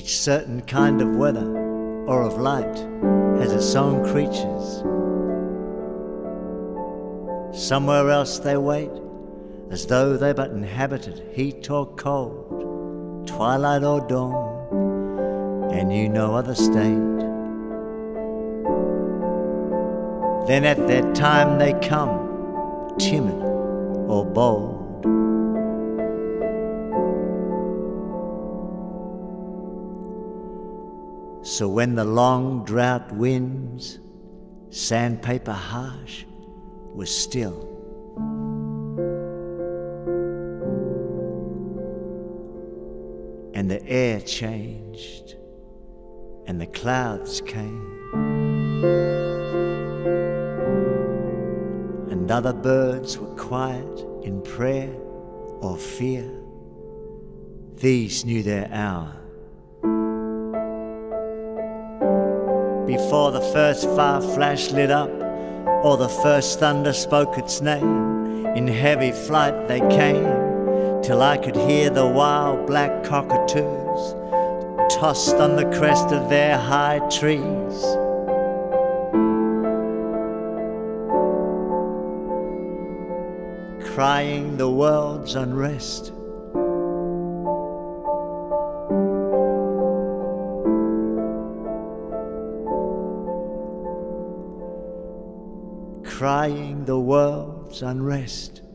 Each certain kind of weather or of light has its own creatures. Somewhere else they wait, as though they but inhabited heat or cold, twilight or dawn, and knew no other state. Then at their time they come, timid or bold. So when the long drought winds, sandpaper harsh, was still, and the air changed, and the clouds came, and other birds were quiet in prayer or fear, these knew their hour. Before the first far flash lit up, or the first thunder spoke its name, in heavy flight they came, till I could hear the wild black cockatoos tossed on the crest of their high trees. Crying the world's unrest. Crying the world's unrest.